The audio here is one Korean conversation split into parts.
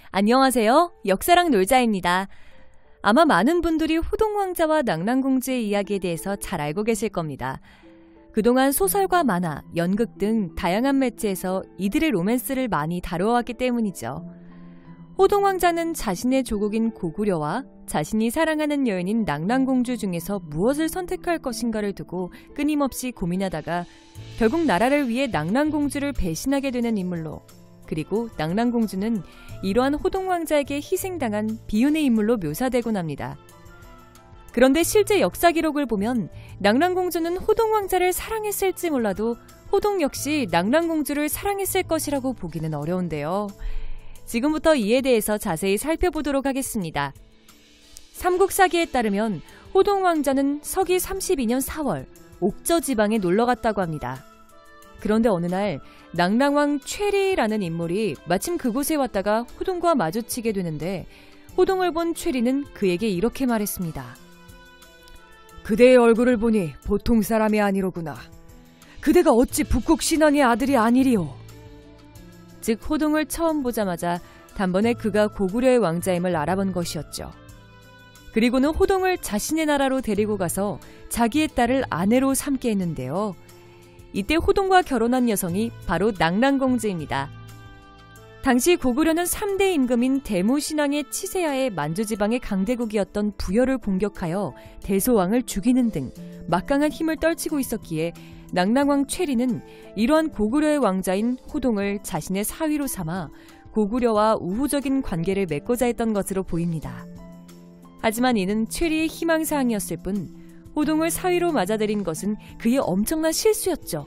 안녕하세요. 역사랑 놀자입니다. 아마 많은 분들이 호동왕자와 낙랑공주의 이야기에 대해서 잘 알고 계실 겁니다. 그동안 소설과 만화, 연극 등 다양한 매체에서 이들의 로맨스를 많이 다뤄왔기 때문이죠. 호동왕자는 자신의 조국인 고구려와 자신이 사랑하는 여인인 낙랑공주 중에서 무엇을 선택할 것인가를 두고 끊임없이 고민하다가 결국 나라를 위해 낙랑공주를 배신하게 되는 인물로, 그리고 낙랑공주는 이러한 호동왕자에게 희생당한 비운의 인물로 묘사되곤 합니다. 그런데 실제 역사 기록을 보면 낙랑공주는 호동왕자를 사랑했을지 몰라도 호동 역시 낙랑공주를 사랑했을 것이라고 보기는 어려운데요. 지금부터 이에 대해서 자세히 살펴보도록 하겠습니다. 삼국사기에 따르면 호동왕자는 서기 32년 4월 옥저 지방에 놀러갔다고 합니다. 그런데 어느 날 낙랑왕 최리라는 인물이 마침 그곳에 왔다가 호동과 마주치게 되는데, 호동을 본 최리는 그에게 이렇게 말했습니다. 그대의 얼굴을 보니 보통 사람이 아니로구나. 그대가 어찌 북국 신왕의 아들이 아니리오. 즉 호동을 처음 보자마자 단번에 그가 고구려의 왕자임을 알아본 것이었죠. 그리고는 호동을 자신의 나라로 데리고 가서 자기의 딸을 아내로 삼게 했는데요. 이때 호동과 결혼한 여성이 바로 낙랑공주입니다. 당시 고구려는 3대 임금인 대무신왕의 치세하에 만주지방의 강대국이었던 부여를 공격하여 대소왕을 죽이는 등 막강한 힘을 떨치고 있었기에 낙랑왕 최리는 이러한 고구려의 왕자인 호동을 자신의 사위로 삼아 고구려와 우호적인 관계를 맺고자 했던 것으로 보입니다. 하지만 이는 최리의 희망사항이었을 뿐 호동을 사위로 맞아들인 것은 그의 엄청난 실수였죠.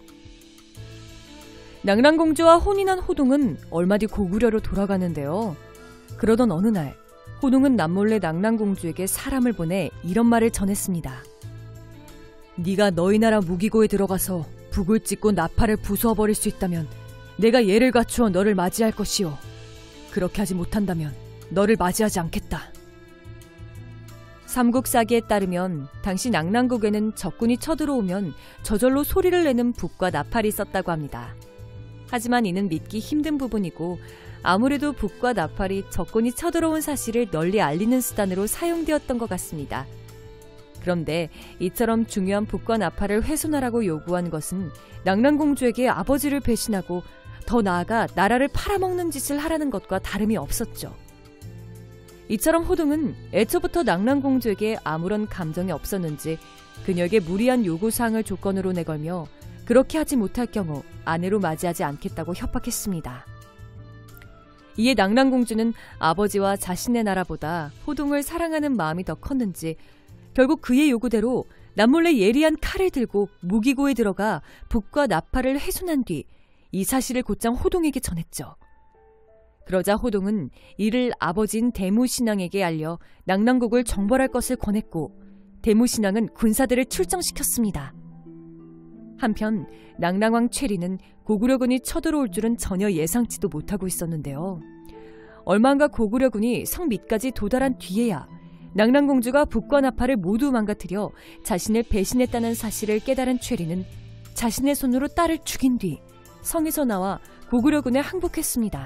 낙랑공주와 혼인한 호동은 얼마 뒤 고구려로 돌아가는데요. 그러던 어느 날 호동은 남몰래 낙랑공주에게 사람을 보내 이런 말을 전했습니다. 네가 너희 나라 무기고에 들어가서 북을 찍고 나팔을 부수어버릴 수 있다면 내가 예를 갖추어 너를 맞이할 것이오. 그렇게 하지 못한다면 너를 맞이하지 않겠다. 삼국사기에 따르면 당시 낙랑국에는 적군이 쳐들어오면 저절로 소리를 내는 북과 나팔이 있었다고 합니다. 하지만 이는 믿기 힘든 부분이고, 아무래도 북과 나팔이 적군이 쳐들어온 사실을 널리 알리는 수단으로 사용되었던 것 같습니다. 그런데 이처럼 중요한 북과 나팔을 훼손하라고 요구한 것은 낙랑공주에게 아버지를 배신하고 더 나아가 나라를 팔아먹는 짓을 하라는 것과 다름이 없었죠. 이처럼 호동은 애초부터 낙랑공주에게 아무런 감정이 없었는지 그녀에게 무리한 요구사항을 조건으로 내걸며 그렇게 하지 못할 경우 아내로 맞이하지 않겠다고 협박했습니다. 이에 낙랑공주는 아버지와 자신의 나라보다 호동을 사랑하는 마음이 더 컸는지 결국 그의 요구대로 남몰래 예리한 칼을 들고 무기고에 들어가 북과 나팔을 훼손한 뒤 이 사실을 곧장 호동에게 전했죠. 그러자 호동은 이를 아버지인 대무신왕에게 알려 낙랑국을 정벌할 것을 권했고, 대무신왕은 군사들을 출정시켰습니다. 한편 낙랑왕 최리는 고구려군이 쳐들어올 줄은 전혀 예상치도 못하고 있었는데요. 얼마인가 고구려군이 성 밑까지 도달한 뒤에야 낙랑공주가 북과 나팔을 모두 망가뜨려 자신을 배신했다는 사실을 깨달은 최리는 자신의 손으로 딸을 죽인 뒤 성에서 나와 고구려군에 항복했습니다.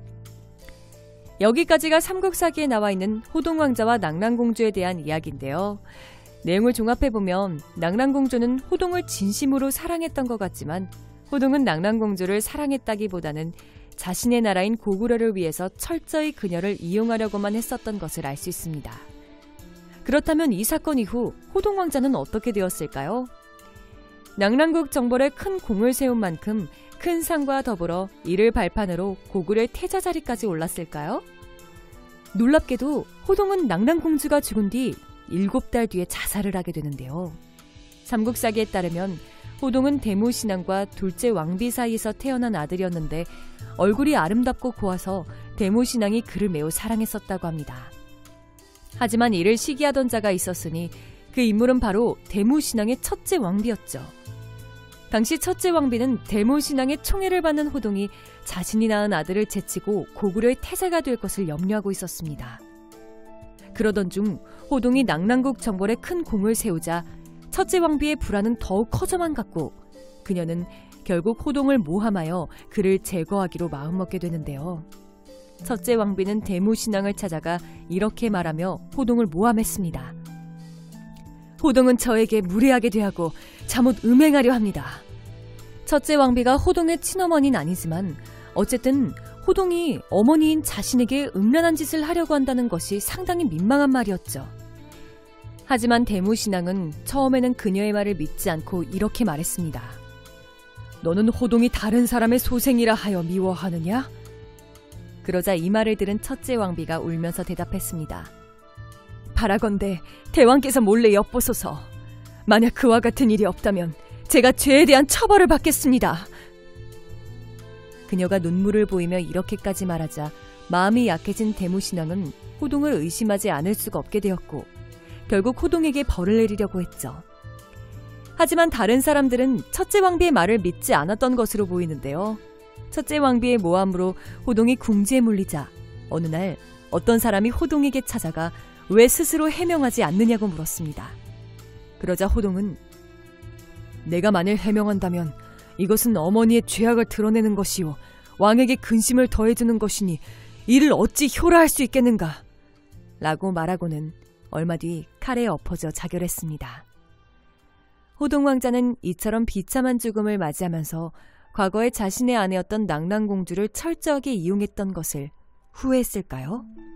여기까지가 삼국사기에 나와 있는 호동왕자와 낙랑공주에 대한 이야기인데요. 내용을 종합해보면 낙랑공주는 호동을 진심으로 사랑했던 것 같지만 호동은 낙랑공주를 사랑했다기보다는 자신의 나라인 고구려를 위해서 철저히 그녀를 이용하려고만 했었던 것을 알 수 있습니다. 그렇다면 이 사건 이후 호동왕자는 어떻게 되었을까요? 낙랑국 정벌에 큰 공을 세운 만큼 큰 상과 더불어 이를 발판으로 고구려의 태자 자리까지 올랐을까요? 놀랍게도 호동은 낙랑공주가 죽은 뒤 7달 뒤에 자살을 하게 되는데요. 삼국사기에 따르면 호동은 대무신왕과 둘째 왕비 사이에서 태어난 아들이었는데 얼굴이 아름답고 고와서 대무신왕이 그를 매우 사랑했었다고 합니다. 하지만 이를 시기하던 자가 있었으니 그 인물은 바로 대무신왕의 첫째 왕비였죠. 당시 첫째 왕비는 대무신왕의 총애를 받는 호동이 자신이 낳은 아들을 제치고 고구려의 태자가 될 것을 염려하고 있었습니다. 그러던 중 호동이 낙랑국 정벌에 큰 공을 세우자 첫째 왕비의 불안은 더욱 커져만 갔고, 그녀는 결국 호동을 모함하여 그를 제거하기로 마음먹게 되는데요. 첫째 왕비는 대무신앙을 찾아가 이렇게 말하며 호동을 모함했습니다. 호동은 저에게 무례하게 대하고 잠옷 음행하려 합니다. 첫째 왕비가 호동의 친어머니는 아니지만 어쨌든 호동이 어머니인 자신에게 음란한 짓을 하려고 한다는 것이 상당히 민망한 말이었죠. 하지만 대무신앙은 처음에는 그녀의 말을 믿지 않고 이렇게 말했습니다. 너는 호동이 다른 사람의 소생이라 하여 미워하느냐? 그러자 이 말을 들은 첫째 왕비가 울면서 대답했습니다. 바라건대 대왕께서 몰래 엿보소서. 만약 그와 같은 일이 없다면 제가 죄에 대한 처벌을 받겠습니다. 그녀가 눈물을 보이며 이렇게까지 말하자 마음이 약해진 대무신앙은 호동을 의심하지 않을 수가 없게 되었고 결국 호동에게 벌을 내리려고 했죠. 하지만 다른 사람들은 첫째 왕비의 말을 믿지 않았던 것으로 보이는데요. 첫째 왕비의 모함으로 호동이 궁지에 몰리자 어느 날 어떤 사람이 호동에게 찾아가 왜 스스로 해명하지 않느냐고 물었습니다. 그러자 호동은 내가 만일 해명한다면 이것은 어머니의 죄악을 드러내는 것이요 왕에게 근심을 더해주는 것이니 이를 어찌 효라할 수 있겠는가? 라고 말하고는 얼마 뒤 칼에 엎어져 자결했습니다. 호동 왕자는 이처럼 비참한 죽음을 맞이하면서 과거에 자신의 아내였던 낙랑공주를 철저하게 이용했던 것을 후회했을까요?